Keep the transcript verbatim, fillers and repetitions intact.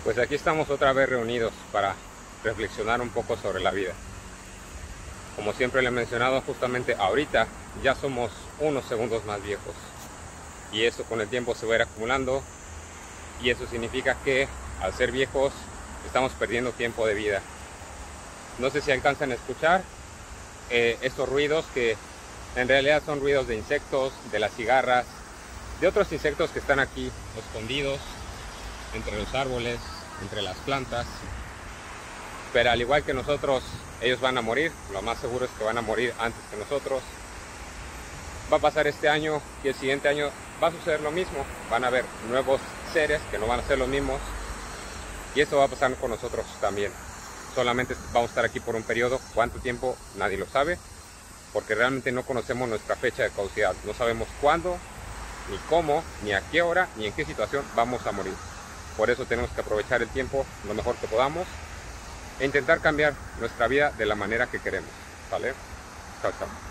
Pues aquí estamos otra vez reunidos para reflexionar un poco sobre la vida. Como siempre le he mencionado, justamente ahorita ya somos unos segundos más viejos. Y eso con el tiempo se va a ir acumulando. Y eso significa que al ser viejos estamos perdiendo tiempo de vida. No sé si alcanzan a escuchar eh, estos ruidos que en realidad son ruidos de insectos, de las cigarras, de otros insectos que están aquí escondidos entre los árboles, entre las plantas. Pero al igual que nosotros, ellos van a morir. Lo más seguro es que van a morir antes que nosotros. Va a pasar este año y el siguiente año va a suceder lo mismo. Van a haber nuevos seres que no van a ser los mismos. Y eso va a pasar con nosotros también. Solamente vamos a estar aquí por un periodo. ¿Cuánto tiempo? Nadie lo sabe. Porque realmente no conocemos nuestra fecha de caducidad. No sabemos cuándo, ni cómo, ni a qué hora, ni en qué situación vamos a morir. Por eso tenemos que aprovechar el tiempo lo mejor que podamos e intentar cambiar nuestra vida de la manera que queremos. ¿Vale? Chao, chao.